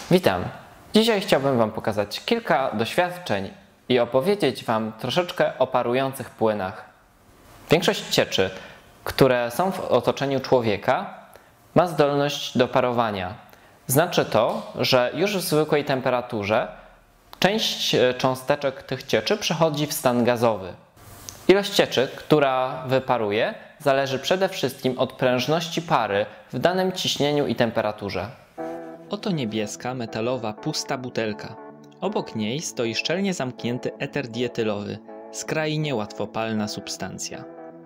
Witam! Dzisiaj chciałbym Wam pokazać kilka doświadczeń i opowiedzieć Wam troszeczkę o parujących płynach. Większość cieczy, które są w otoczeniu człowieka, ma zdolność do parowania. Znaczy to, że już w zwykłej temperaturze część cząsteczek tych cieczy przechodzi w stan gazowy. Ilość cieczy, która wyparuje, zależy przede wszystkim od prężności pary w danym ciśnieniu i temperaturze. Oto niebieska, metalowa, pusta butelka. Obok niej stoi szczelnie zamknięty eter dietylowy, skrajnie łatwopalna substancja.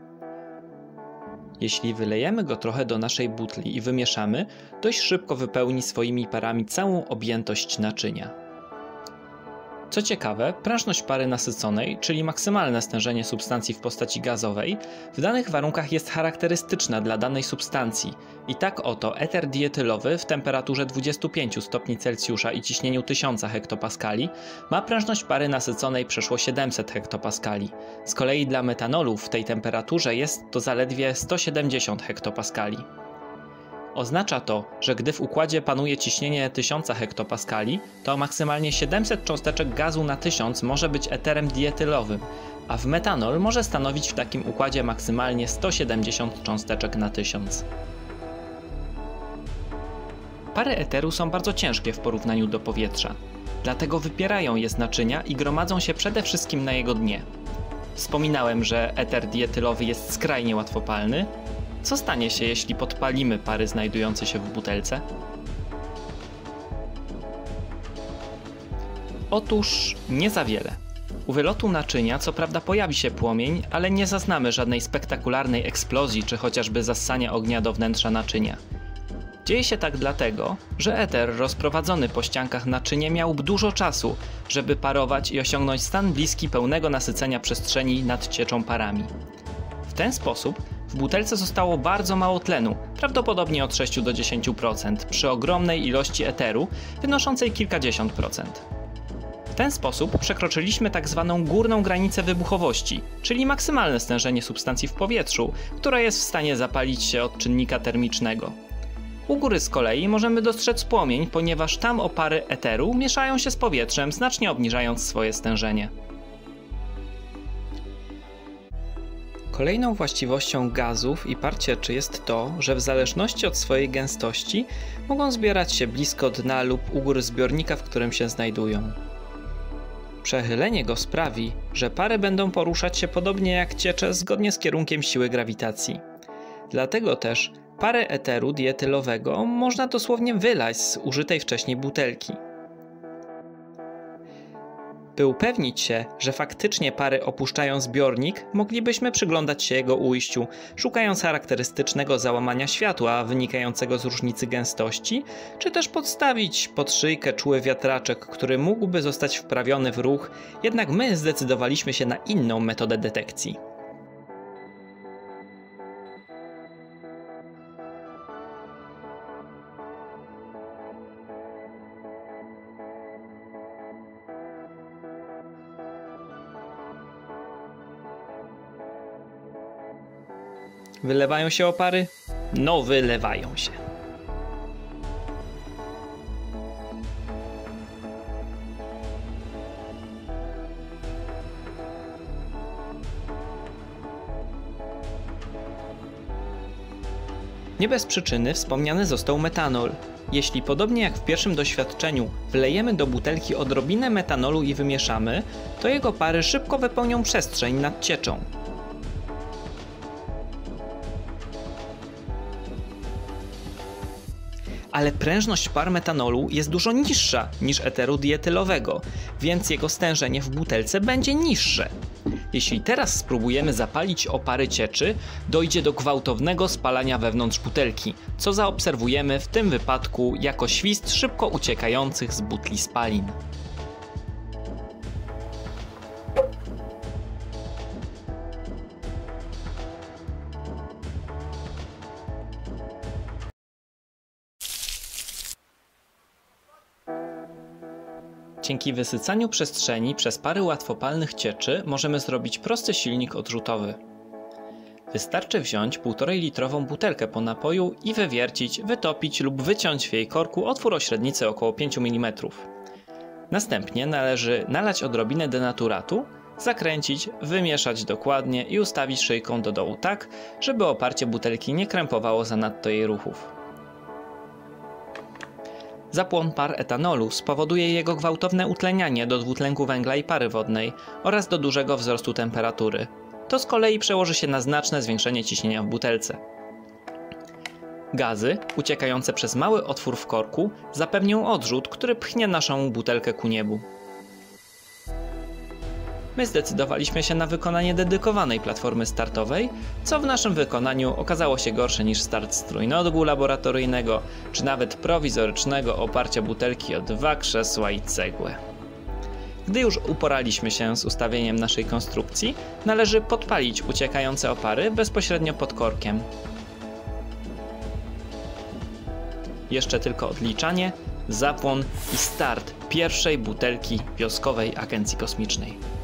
Jeśli wylejemy go trochę do naszej butli i wymieszamy, dość szybko wypełni swoimi parami całą objętość naczynia. Co ciekawe, prężność pary nasyconej, czyli maksymalne stężenie substancji w postaci gazowej, w danych warunkach jest charakterystyczna dla danej substancji. I tak oto eter dietylowy w temperaturze 25 stopni Celsjusza i ciśnieniu 1000 hektopaskali ma prężność pary nasyconej przeszło 700 hektopaskali. Z kolei dla metanolu w tej temperaturze jest to zaledwie 170 hektopaskali. Oznacza to, że gdy w układzie panuje ciśnienie 1000 hektopaskali, to maksymalnie 700 cząsteczek gazu na 1000 może być eterem dietylowym, a w metanol może stanowić w takim układzie maksymalnie 170 cząsteczek na 1000. Pary eteru są bardzo ciężkie w porównaniu do powietrza, dlatego wypierają je z naczynia i gromadzą się przede wszystkim na jego dnie. Wspominałem, że eter dietylowy jest skrajnie łatwopalny. Co stanie się, jeśli podpalimy pary znajdujące się w butelce? Otóż nie za wiele. U wylotu naczynia co prawda pojawi się płomień, ale nie zaznamy żadnej spektakularnej eksplozji czy chociażby zassania ognia do wnętrza naczynia. Dzieje się tak dlatego, że eter rozprowadzony po ściankach naczynia miał dużo czasu, żeby parować i osiągnąć stan bliski pełnego nasycenia przestrzeni nad cieczą parami. W ten sposób w butelce zostało bardzo mało tlenu, prawdopodobnie od 6 do 10%, przy ogromnej ilości eteru, wynoszącej kilkadziesiąt procent. W ten sposób przekroczyliśmy tzw. górną granicę wybuchowości, czyli maksymalne stężenie substancji w powietrzu, która jest w stanie zapalić się od czynnika termicznego. U góry z kolei możemy dostrzec płomień, ponieważ tam opary eteru mieszają się z powietrzem, znacznie obniżając swoje stężenie. Kolejną właściwością gazów i par cieczy jest to, że w zależności od swojej gęstości mogą zbierać się blisko dna lub u gór zbiornika, w którym się znajdują. Przechylenie go sprawi, że pary będą poruszać się podobnie jak ciecze zgodnie z kierunkiem siły grawitacji. Dlatego też pary eteru dietylowego można dosłownie wylać z użytej wcześniej butelki. By upewnić się, że faktycznie pary opuszczają zbiornik, moglibyśmy przyglądać się jego ujściu, szukając charakterystycznego załamania światła wynikającego z różnicy gęstości, czy też podstawić pod szyjkę czuły wiatraczek, który mógłby zostać wprawiony w ruch, jednak my zdecydowaliśmy się na inną metodę detekcji. Wylewają się opary? No wylewają się. Nie bez przyczyny wspomniany został metanol. Jeśli podobnie jak w pierwszym doświadczeniu wlejemy do butelki odrobinę metanolu i wymieszamy, to jego pary szybko wypełnią przestrzeń nad cieczą. Ale prężność par metanolu jest dużo niższa niż eteru dietylowego, więc jego stężenie w butelce będzie niższe. Jeśli teraz spróbujemy zapalić opary cieczy, dojdzie do gwałtownego spalania wewnątrz butelki, co zaobserwujemy w tym wypadku jako świst szybko uciekających z butli spalin. Dzięki wysycaniu przestrzeni przez pary łatwopalnych cieczy możemy zrobić prosty silnik odrzutowy. Wystarczy wziąć 1,5-litrową butelkę po napoju i wywiercić, wytopić lub wyciąć w jej korku otwór o średnicy około 5 mm. Następnie należy nalać odrobinę denaturatu, zakręcić, wymieszać dokładnie i ustawić szyjką do dołu tak, żeby oparcie butelki nie krępowało zanadto jej ruchów. Zapłon par etanolu spowoduje jego gwałtowne utlenianie do dwutlenku węgla i pary wodnej oraz do dużego wzrostu temperatury. To z kolei przełoży się na znaczne zwiększenie ciśnienia w butelce. Gazy, uciekające przez mały otwór w korku, zapewnią odrzut, który pchnie naszą butelkę ku niebu. My zdecydowaliśmy się na wykonanie dedykowanej platformy startowej, co w naszym wykonaniu okazało się gorsze niż start z trójnogu laboratoryjnego, czy nawet prowizorycznego oparcia butelki o 2 krzesła i cegłę. Gdy już uporaliśmy się z ustawieniem naszej konstrukcji, należy podpalić uciekające opary bezpośrednio pod korkiem. Jeszcze tylko odliczanie, zapłon i start pierwszej butelki wioskowej agencji kosmicznej.